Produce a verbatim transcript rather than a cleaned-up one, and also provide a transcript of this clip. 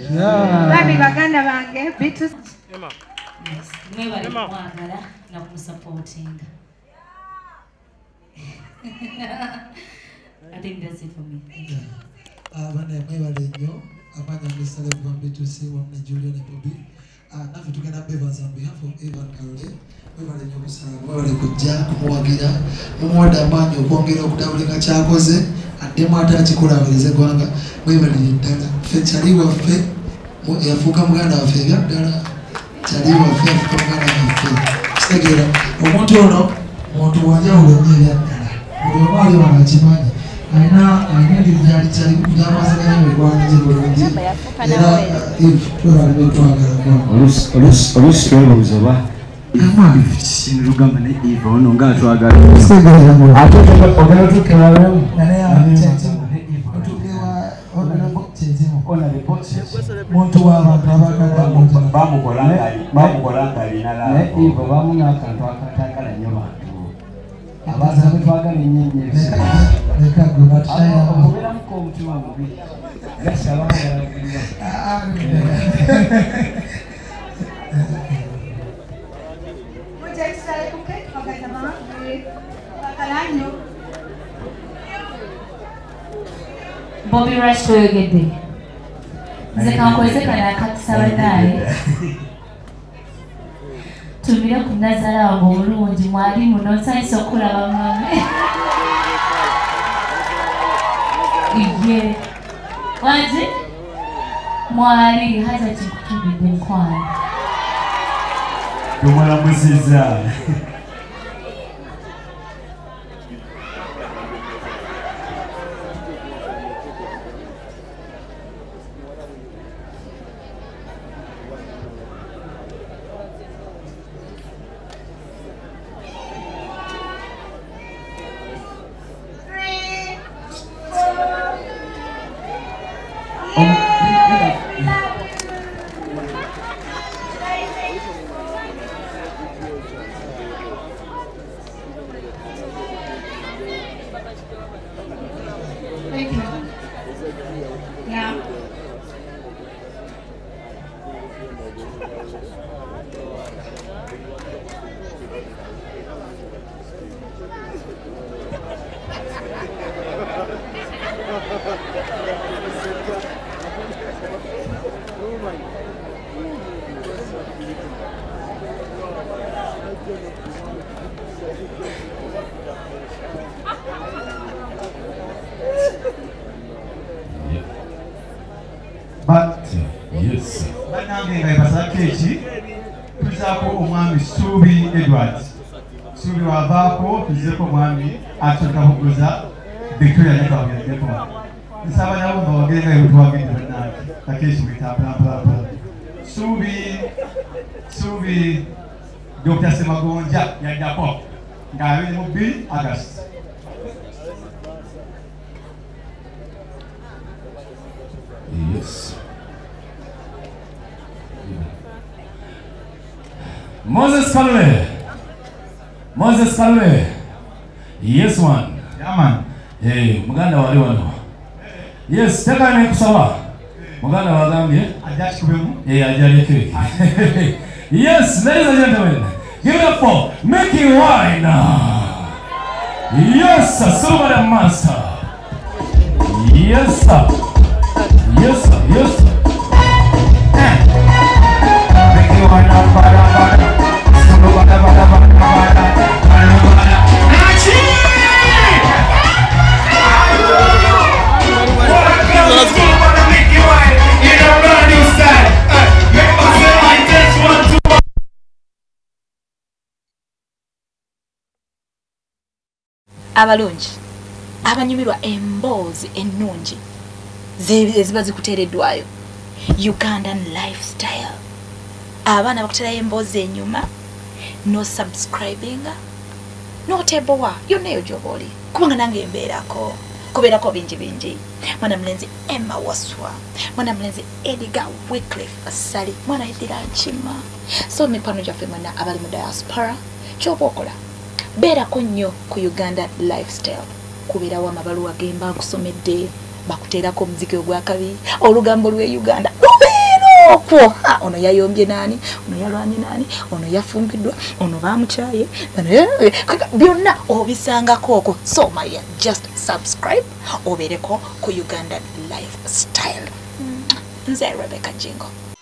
Babi baganda bange bitu. Emma. Yes. Mwebale mwagala na kumusupporting. I think that's it for me. Thank you. Abana mwebale nnyo abana misale kwa bitu si wa Nigeria ne Bobby. Na vitu gana beva on behalf of Evan Karole. Mwebale nnyo kusaba mwebale kujja kumuwagira mumwada amanyi okwongera okutawulika kyakoze ate mwata kikulabiriza gwanga mwebale ddala ffe kyali waffe yafuuka muganda waffe ebyaddala kyali waffe yafuuka muganda waffe kitegeera omuntu ono muntu wanjawulo nnyo ebyaddala buli omu ali wano akimanyi alina alina ebyali kyali byamazaganya migwanije bulungi era twebale twagala oluusi twebuuza oba kintu lugamba ne Eva ono nga atwagala ate ogala tukebabemu muntu w'abantu abagala bamukolanga alina laabo ne Eva bamuna akantu akatagala nnyo bantu abaza betwagala ennyo nnyo leka gwe batayina okuberamuko omutima mubi gasi abamagala Bobby Rush toyogedde. Nze kankozekana akatusaba naye. Tumire ku Nazara ng'obulungi mwali muno nsanyusa okulaba mame. Iye. Wangi? Mwali haza kikutubidde nkwano. tumulamusiza Thank you. Yeah. But yes, but now they have a package. Tuzako omwami Subi Edwards. Subi wavako tuzeko omwami atoka huguza Victoria neka wagepo. Nisaba nabo bawagenda yutu wagenda bana. Takeshi wita bla bla bla. Subi Subi Doctor Semagonja ya Japo. Ngawe mu Bill August. Yes. Moses Kalwe. Moses Kalwe. Yes one. Yeah man. Hey, muganda wali wano. Yes, teka ne kusaba. Muganda wagambye Ajachi kubemu. Hey, ajali keke. Yes, ladies and gentlemen, give it up for Mickey Wine. Yes, sir, Super Master. Yes, sir. Yes, sir. Yes, sir. Mickey Wine up, bada bada. Super bada bada bada bada. Bada bada. Achi! Let's go, bada Mickey Wine. In a brand new style. Make us say like this one, two. Abalungi abanyumirwa emboozi ennungi ziba zikuteereddwayo Ugandan lifestyle abaana bakuterayo emboozi enyuma no subscribing no tebowa yonna eyo gy'oba oli kubanga nange embeerako kubeerako bingi bingi mwana mulenzi Emma Waswa mwana mulenzi Edgar Wycliffe Asali mwana Edira Nkima so mipano gyaffe mwana abali mu diaspora ky'oba okola beerako nnyo ku Uganda lifestyle kubeerawo amabaluwa gemba nkusomedde bakuteerako omuziki ogwakabi olugambo lw'e Uganda lubi okwo ha ono yayombye nani ono yalwanye nani ono yafungiddwa ono bamukyaye byonna obisangako okwo so my just subscribe obereko ku Ugandan Lifestyle. Nze Rebecca Jingo.